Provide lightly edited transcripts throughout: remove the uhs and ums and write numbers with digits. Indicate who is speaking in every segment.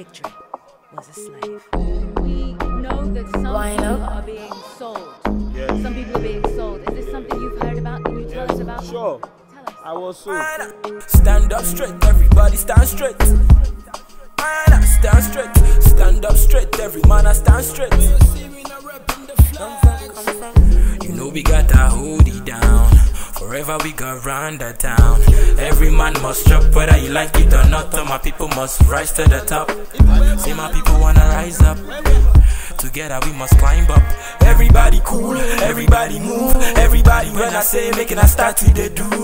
Speaker 1: victory was a slave.
Speaker 2: We know that some people are being sold. Yes. Some people are being sold. Is this something you've heard about? Can you tell us about?
Speaker 3: Sure.
Speaker 2: Tell us.
Speaker 3: I was sold.
Speaker 4: Stand up straight, everybody stand straight. Stand straight, stand up straight, every man I stand straight. You know we gotta hold it down. Forever we got run the town. Every man must drop, whether you like it or not. All my people must rise to the top. Say my people wanna rise up. Together we must climb up. Everybody cool, everybody move. Everybody when I say making I start to the do.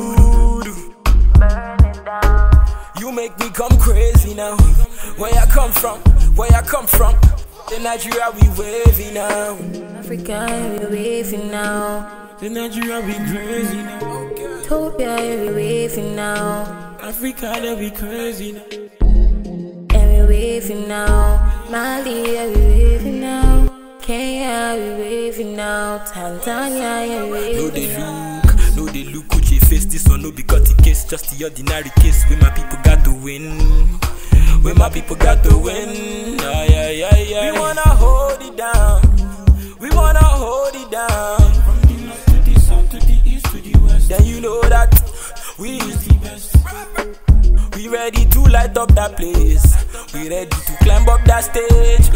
Speaker 4: You make me come crazy now. Where I come from, where I come from. In Nigeria we waving now.
Speaker 5: Africa we waving now.
Speaker 4: In Nigeria we crazy now.
Speaker 5: Ethiopia we waving now.
Speaker 4: Africa they be crazy now.
Speaker 5: And we waving now. Mali we waving now. Kenya we waving now. Tanzania we waving now.
Speaker 4: No they look what you face. This one no be cut the case. Just the ordinary case. Where my people got to win. Where my people got to win. We wanna hold it down. We wanna hold it down. From the north to the south to the east to the west. Then you know that we is the best. We ready to light up that place. We ready to climb up that stage.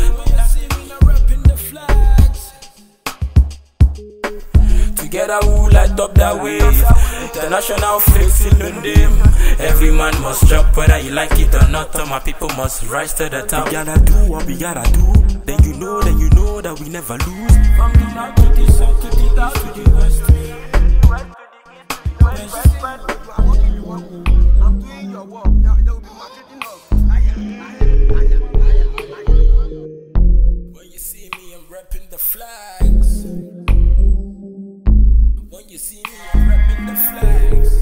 Speaker 4: Together we light up that wave. International flexing on them. Every man must drop, whether you like it or not. All my people must rise to the top. We gotta do what we gotta do. Then you know that we never lose. From the north to the south to the east to the west.
Speaker 3: I'm doing your work.
Speaker 4: When you see me, I'm repping the flags. When you see me, I'm repping the flags.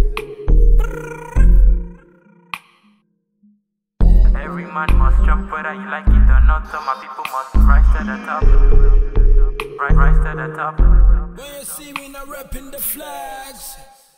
Speaker 4: Every man must jump, whether you like it or not. All my people must rise to the top. Rise to the top. When you see me, I'm repping the flags.